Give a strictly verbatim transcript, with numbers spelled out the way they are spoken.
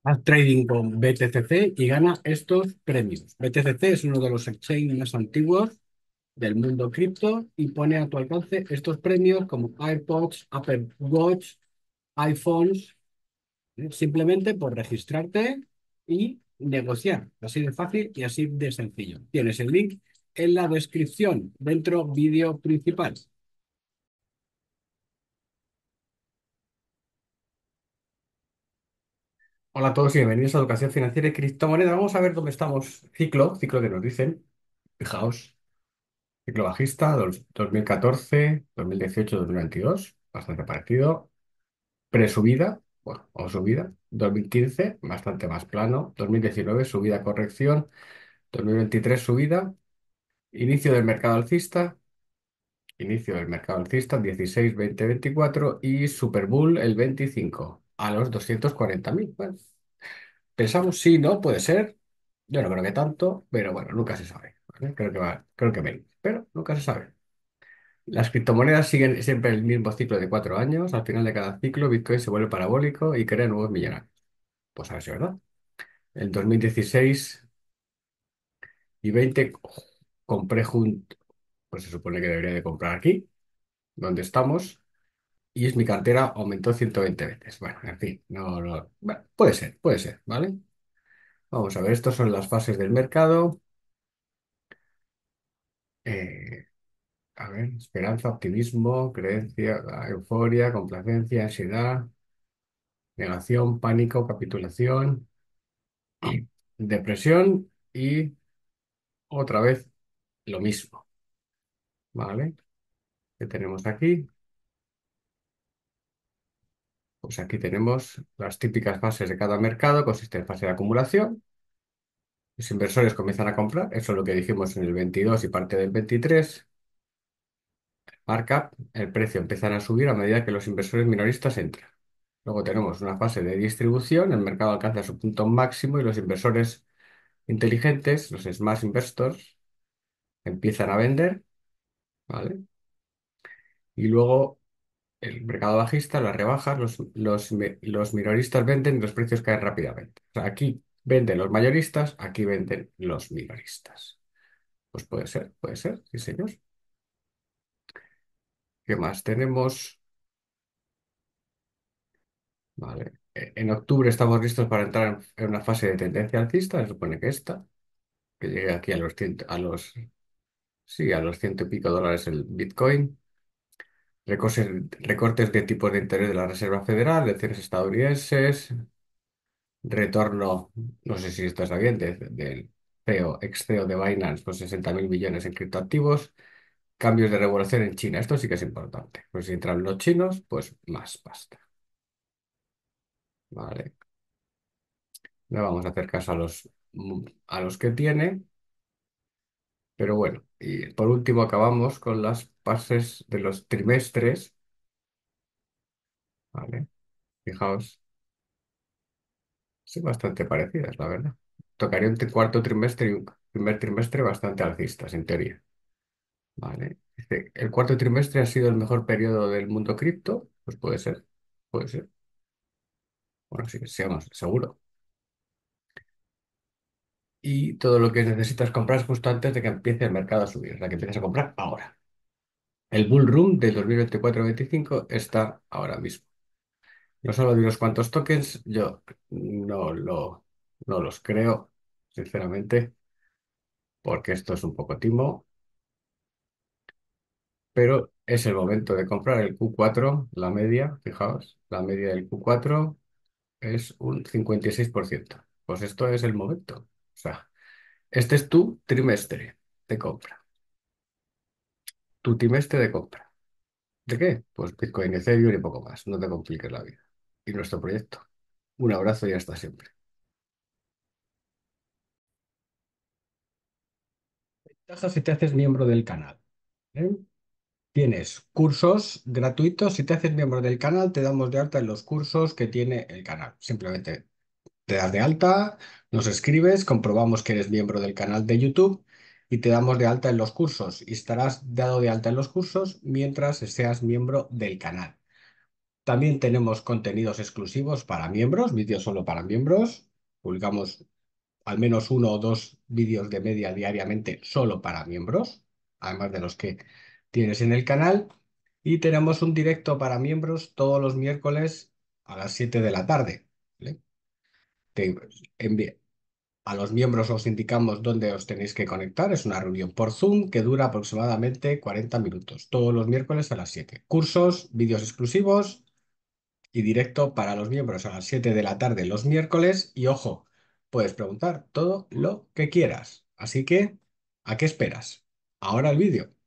Haz trading con B T C C y gana estos premios. B T C C es uno de los exchanges más antiguos del mundo cripto y pone a tu alcance estos premios como AirPods, Apple Watch, iPhones, ¿eh? Simplemente por registrarte y negociar. Así de fácil y así de sencillo. Tienes el link en la descripción, dentro vídeo principal. Hola a todos y bienvenidos a Educación Financiera y Criptomoneda. Vamos a ver dónde estamos. Ciclo, ciclo que nos dicen. Fijaos. Ciclo bajista, dos- 2014, dos mil dieciocho, dos mil veintidós, bastante parecido. Presubida, bueno, o subida. dos mil quince, bastante más plano. dos mil diecinueve, subida, corrección. dos mil veintitrés, subida. Inicio del mercado alcista. Inicio del mercado alcista, dieciséis, veinte, veinticuatro. Y Super Bull el veinticinco, a los doscientos cuarenta mil. Bueno, pensamos, sí, no, puede ser. Yo no creo que tanto, pero bueno, nunca se sabe. ¿Vale? Creo que va, creo que menos, pero nunca se sabe. Las criptomonedas siguen siempre el mismo ciclo de cuatro años. Al final de cada ciclo, Bitcoin se vuelve parabólico y crea nuevos millonarios. Pues a ver si es verdad. En dos mil dieciséis y veinte compré junto, pues se supone que debería de comprar aquí, donde estamos, y es mi cartera aumentó ciento veinte veces. Bueno, en fin, no, no- bueno, puede ser, puede ser, ¿vale? Vamos a ver, estas son las fases del mercado. Eh, a ver, esperanza, optimismo, creencia, euforia, complacencia, ansiedad, negación, pánico, capitulación, depresión y otra vez lo mismo, ¿vale? ¿Qué tenemos aquí? Pues aquí tenemos las típicas fases de cada mercado, consiste en fase de acumulación. Los inversores comienzan a comprar, eso es lo que dijimos en el veintidós y parte del veintitrés. Markup, el precio empiezan a subir a medida que los inversores minoristas entran. Luego tenemos una fase de distribución, el mercado alcanza su punto máximo y los inversores inteligentes, los smart investors, empiezan a vender, ¿vale? Y luego el mercado bajista, las rebajas, los, los, mi- los minoristas venden y los precios caen rápidamente. O sea, aquí venden los mayoristas, aquí venden los minoristas. Pues puede ser, puede ser, sí, señor. ¿Qué más tenemos? Vale. Eh, En octubre estamos listos para entrar en en una fase de tendencia alcista, se supone que esta, que llegue aquí a los cien, a los, sí, a los ciento y pico dólares el Bitcoin. Recortes, recortes de tipos de interés de la Reserva Federal, elecciones estadounidenses, retorno, no sé si esto está bien, de- del C E O, ex C E O de Binance, con sesenta mil millones en criptoactivos, cambios de regulación en China. Esto sí que es importante. Pues si entran los chinos, pues más pasta. Vale. No vamos a hacer caso a los, a los que tiene, pero bueno. Y por último acabamos con las fases de los trimestres. Vale. Fijaos, son bastante parecidas, la verdad. Tocaría un tri- cuarto trimestre y un primer trimestre bastante alcistas, en teoría. Vale. Dice, ¿el cuarto trimestre ha sido el mejor periodo del mundo cripto? Pues puede ser, puede ser. Bueno, sí, seamos, seguro. Y todo lo que necesitas comprar es justo antes de que empiece el mercado a subir, o sea, que empieces a comprar ahora. El bull run del dos mil veinticuatro-veinticinco está ahora mismo. No solo de unos cuantos tokens, yo no, lo, no los creo, sinceramente, porque esto es un poco timo, pero es el momento de comprar el Q cuatro, la media, fijaos, la media del Q cuatro es un cincuenta y seis por ciento. Pues esto es el momento. O sea, este es tu trimestre de compra, tu trimestre de compra. ¿De qué? Pues Bitcoin, Ethereum y poco más. No te compliques la vida. Y nuestro proyecto. Un abrazo y hasta siempre. Ventajas si te haces miembro del canal. ¿Eh? Tienes cursos gratuitos. Si te haces miembro del canal, te damos de alta en los cursos que tiene el canal. Simplemente te das de alta, nos escribes, comprobamos que eres miembro del canal de YouTube y te damos de alta en los cursos. Y estarás dado de alta en los cursos mientras seas miembro del canal. También tenemos contenidos exclusivos para miembros, vídeos solo para miembros. Publicamos al menos uno o dos vídeos de media diariamente solo para miembros, además de los que tienes en el canal. Y tenemos un directo para miembros todos los miércoles a las siete de la tarde. ¿Vale? Te envi- a los miembros os indicamos dónde os tenéis que conectar. Es una reunión por Zoom que dura aproximadamente cuarenta minutos, todos los miércoles a las siete. Cursos, vídeos exclusivos y directo para los miembros a las siete de la tarde los miércoles. Y ojo, puedes preguntar todo lo que quieras. Así que, ¿a qué esperas? Ahora el vídeo.